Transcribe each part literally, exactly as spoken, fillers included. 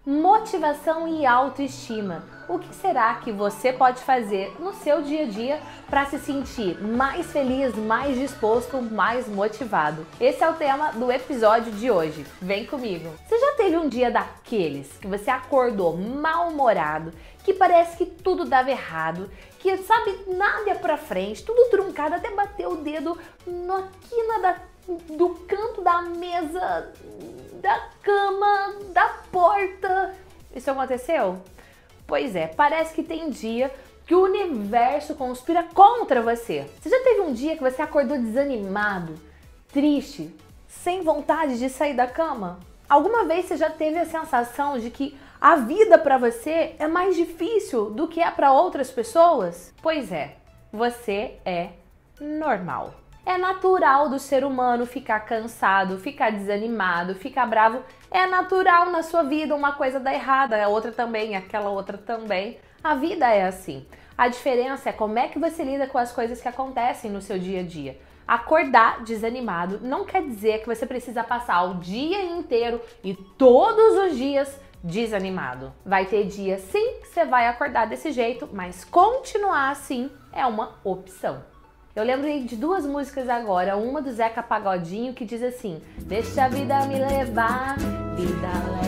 Motivação e autoestima. O que será que você pode fazer no seu dia a dia para se sentir mais feliz, mais disposto, mais motivado? Esse é o tema do episódio de hoje. Vem comigo! Você já teve um dia daqueles que você acordou mal-humorado, que parece que tudo dava errado, que sabe, nada ia pra frente, tudo truncado, até bater o dedo na quina da, do canto da mesa, da cama, da porta? Isso aconteceu? Pois é, parece que tem dia que o universo conspira contra você. Você já teve um dia que você acordou desanimado, triste, sem vontade de sair da cama? Alguma vez você já teve a sensação de que a vida para você é mais difícil do que é para outras pessoas? Pois é, você é normal. É natural do ser humano ficar cansado, ficar desanimado, ficar bravo. É natural na sua vida uma coisa dar errada, a outra também, aquela outra também. A vida é assim. A diferença é como é que você lida com as coisas que acontecem no seu dia a dia. Acordar desanimado não quer dizer que você precisa passar o dia inteiro e todos os dias desanimado. Vai ter dia sim que você vai acordar desse jeito, mas continuar assim é uma opção. Eu lembrei de duas músicas agora, uma do Zeca Pagodinho que diz assim: deixa a vida me levar, vida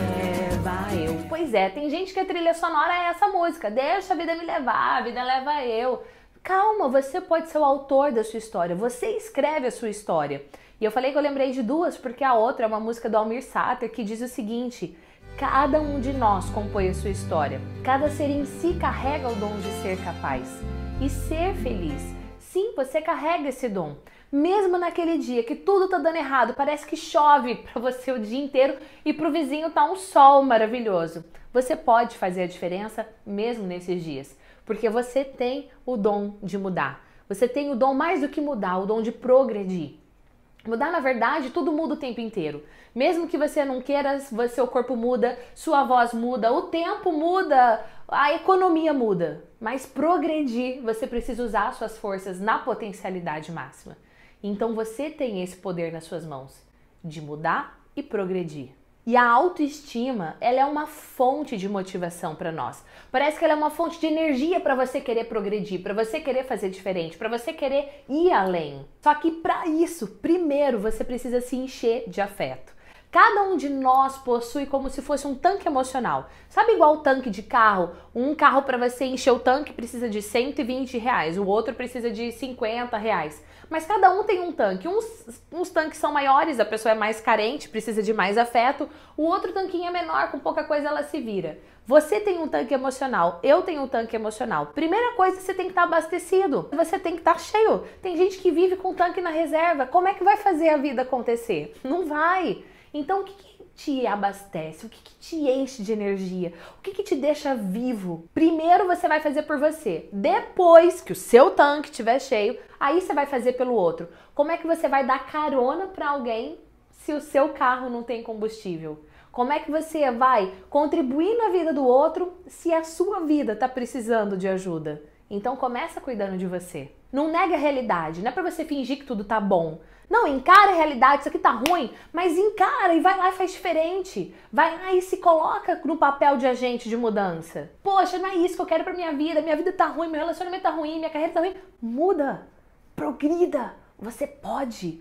leva eu. Pois é, tem gente que a trilha sonora é essa música, deixa a vida me levar, a vida leva eu. Calma, você pode ser o autor da sua história, você escreve a sua história. E eu falei que eu lembrei de duas porque a outra é uma música do Almir Sater que diz o seguinte: cada um de nós compõe a sua história, cada ser em si carrega o dom de ser capaz e ser feliz. Sim, você carrega esse dom. Mesmo naquele dia que tudo tá dando errado, parece que chove para você o dia inteiro e pro vizinho tá um sol maravilhoso. Você pode fazer a diferença mesmo nesses dias, porque você tem o dom de mudar. Você tem o dom mais do que mudar, o dom de progredir. Mudar, na verdade, tudo muda o tempo inteiro. Mesmo que você não queira, seu corpo muda, sua voz muda, o tempo muda, a economia muda. Mas progredir, você precisa usar suas forças na potencialidade máxima. Então você tem esse poder nas suas mãos, de mudar e progredir. E a autoestima, ela é uma fonte de motivação para nós. Parece que ela é uma fonte de energia para você querer progredir, para você querer fazer diferente, para você querer ir além. Só que para isso, primeiro você precisa se encher de afeto. Cada um de nós possui como se fosse um tanque emocional. Sabe igual o tanque de carro? Um carro para você encher o tanque precisa de cento e vinte reais, o outro precisa de cinquenta reais. Mas cada um tem um tanque. Uns, uns tanques são maiores, a pessoa é mais carente, precisa de mais afeto. O outro tanquinho é menor, com pouca coisa ela se vira. Você tem um tanque emocional, eu tenho um tanque emocional. Primeira coisa, você tem que estar abastecido. Você tem que estar cheio. Tem gente que vive com o tanque na reserva. Como é que vai fazer a vida acontecer? Não vai. Então, o que, que te abastece? O que, que te enche de energia? O que, que te deixa vivo? Primeiro você vai fazer por você. Depois que o seu tanque estiver cheio, aí você vai fazer pelo outro. Como é que você vai dar carona para alguém se o seu carro não tem combustível? Como é que você vai contribuir na vida do outro se a sua vida está precisando de ajuda? Então começa cuidando de você. Não nega a realidade, não é para você fingir que tudo tá bom. Não, encara a realidade, isso aqui tá ruim, mas encara e vai lá e faz diferente. Vai lá e se coloca no papel de agente de mudança. Poxa, não é isso que eu quero pra minha vida, minha vida tá ruim, meu relacionamento tá ruim, minha carreira tá ruim. Muda, progrida, você pode.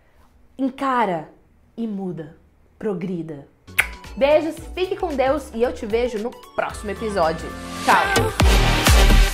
Encara e muda, progrida. Beijos, fique com Deus e eu te vejo no próximo episódio. Tchau!